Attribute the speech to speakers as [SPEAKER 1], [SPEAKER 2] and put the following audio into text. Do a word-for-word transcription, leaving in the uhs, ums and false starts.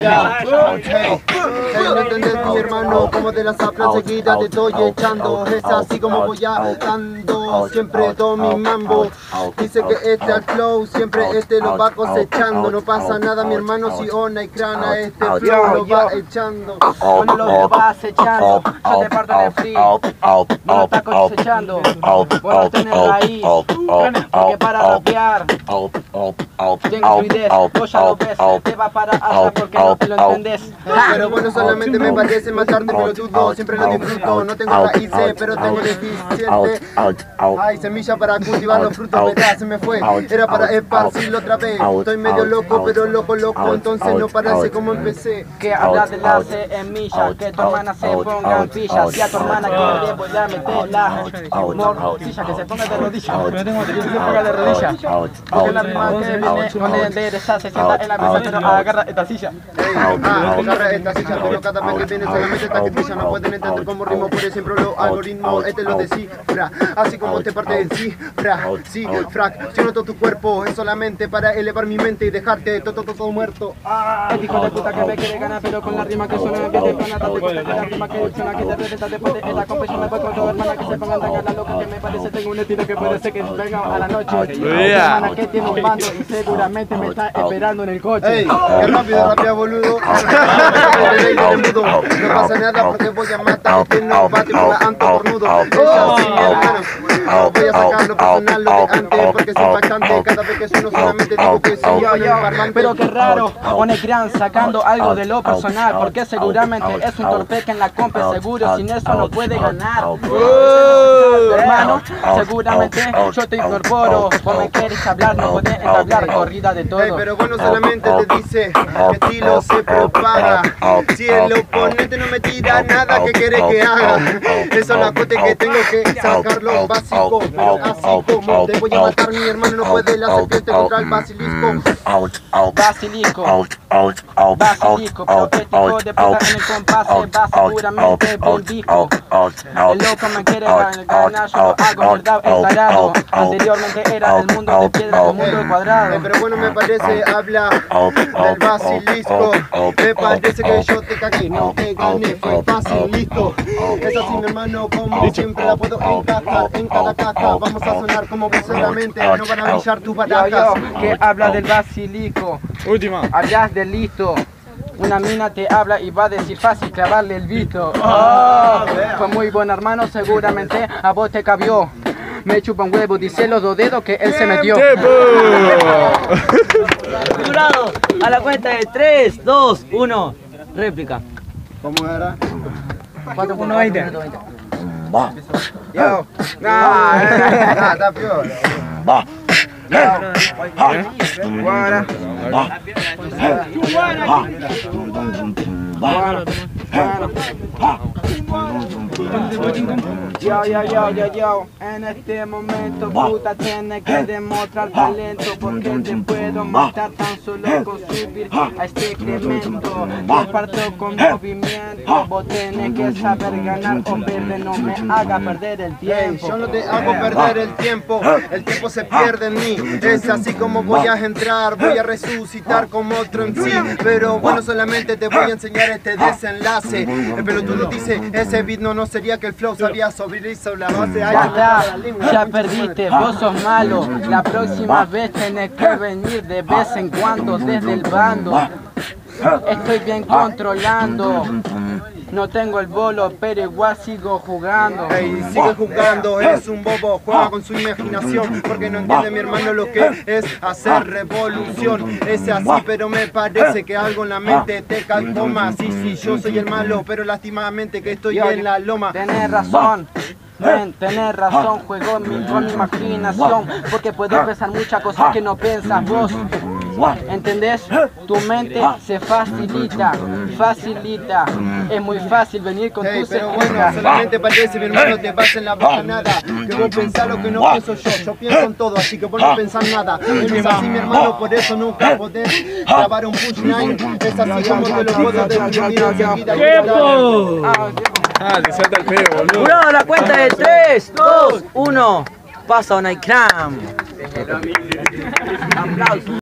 [SPEAKER 1] Hey, no entendés mi hermano, como de las zaplas seguidas te estoy echando. Es así como voy dando siempre todo mi mambo. Dice que este al flow siempre este lo va cosechando. No pasa nada mi hermano si Ona y Crana este flow lo va echando.
[SPEAKER 2] Cuando lo vas echando, yo te parto de free. No lo estás cosechando, vos no tenés raíz. Porque para rapear tengo fluidez, vos ya lo ves. Te va para atrás porque no te lo entendés.
[SPEAKER 1] Pero bueno, solamente me parece matarte pelotudo. Siempre lo disfruto, no tengo raíces, pero tengo deficiente. Hay semilla para cultivar los frutos, verás, se me fue. Era para esparcirlo otra vez. Estoy medio loco, pero loco, loco, entonces no parece como empecé.
[SPEAKER 2] Que hablas de la semilla, que tu hermana se ponga en pilla. Si a tu hermana que le voy a meter la morcilla, que se ponga de rodillas. Que se ponga de rodillas. Porque la rima que viene con el de esa se sienta en la mesa, pero agarra esta silla.
[SPEAKER 1] Ah, agarra esta silla, pero cada vez que viene solamente está que pilla. No pueden entender cómo rimo, por siempre los algoritmos, este lo descifra. Así como te parte en cifra, sí, fracciono todo tu cuerpo. Es solamente para elevar mi mente y dejarte todo, todo, todo muerto.
[SPEAKER 2] El hijo de puta que me quiere ganar, pero con la rima que suena bien de pana. Date cuenta que la rima que suena que te reventa después de esta compresión. Me voy con tu hermana que se pongan tan a la loca que me parece. Tengo un estilo que puede ser que venga a la noche. Tu hermana que tiene un mando y seguramente me está esperando en el coche.
[SPEAKER 1] Ey, qué rápido rapea, boludo. No pasa nada porque voy a matar este no bate por la anto cornudo. Es así, mi hermano. Voy a sacar lo personal, lo de antes, porque es impactante. Cada vez que sueno solamente digo que sí, yo, yo.
[SPEAKER 2] Pero qué raro, Ona y Crana sacando algo de lo personal, porque seguramente es un torpe que en la compa seguro sin eso no puede ganar. Hermano, seguramente yo te incorporo. Vos me quieres hablar, no podés entablar corrida de todo.
[SPEAKER 1] Hey, pero bueno, solamente te dice que estilo se propaga. Si el oponente no me tira nada, ¿qué quiere que haga? Eso es la cote que tengo que sacar lo básico. Pero así como te voy a matar, mi hermano no puede la serpiente contra el basilisco.
[SPEAKER 2] Basilisco, basilisco, profético de puta en el compás, va seguramente bien disco. El loco me quiere ganar, yo lo hago verdad, el tarado. Anteriormente era el mundo de piedra, el mundo de cuadrado.
[SPEAKER 1] Pero bueno, me parece, habla del basilisco. Me parece que yo te cagué, no te gané, fue fácil, listo. Es así, mi hermano, como siempre la puedo encajar en cada caja. Vamos a sonar como vos solamente, no van a brillar tus barajas.
[SPEAKER 2] Yo, yo, que habla del basilico.
[SPEAKER 3] Última.
[SPEAKER 2] Hablas del listo. Una mina te habla y va a decir fácil clavarle el visto. Oh, fue muy buen hermano, seguramente a vos te cabió. Me chupa un huevo, dice los dos dedos que él se metió.
[SPEAKER 4] Jurado, a la cuenta de tres, dos, uno, réplica.
[SPEAKER 1] ¿Cómo era?
[SPEAKER 2] cuatro punto veinte.
[SPEAKER 1] Yo. No, está peor.
[SPEAKER 2] Guara. Yo, yo, yo, yo, yo, en este momento puta tiene que demostrar talento, porque te puedo matar tan solo con subir a este incremento. Yo parto con movimiento, vos tenés que saber ganar o perder, no me haga perder el tiempo.
[SPEAKER 1] Yo no te hago perder el tiempo, el tiempo se pierde en mí. Es así como voy a entrar, voy a resucitar como otro en sí. Pero bueno, solamente te voy a enseñar este desenlace. El pelotudo dice, ese beat no, no sería que el flow sabía sobre sobre la base.
[SPEAKER 2] Ya está, ya perdiste, vos sos malo. La próxima vez tenés que venir de vez en cuando desde el bando. Estoy bien controlando. No tengo el bolo, pero igual sigo jugando.
[SPEAKER 1] Hey, sigue jugando, es un bobo, juega con su imaginación. Porque no entiende mi hermano lo que es hacer revolución. Es así, pero me parece que algo en la mente te calcoma. Sí, sí, yo soy el malo, pero lastimamente que estoy en la loma.
[SPEAKER 2] Tenés razón. Men, tenés razón, juego mi, con mi imaginación, porque puedo pensar muchas cosas que no piensas vos. ¿Entendés? Tu mente se facilita, facilita. Es muy fácil venir con
[SPEAKER 1] hey,
[SPEAKER 2] tu
[SPEAKER 1] pero bueno, solamente parece, mi hermano, te vas en la bocanada. Que vos pensás lo que no pienso yo, yo pienso en todo, así que vos no pensás nada. Es así, mi hermano, por eso nunca podés grabar un punchline. Es así como te lo puedo definir enseguida.
[SPEAKER 3] Ah, te salta el pelo, boludo.
[SPEAKER 4] Jurado, a la cuenta de tres, dos, uno, pasa Ona y Crana.
[SPEAKER 2] Aplausos.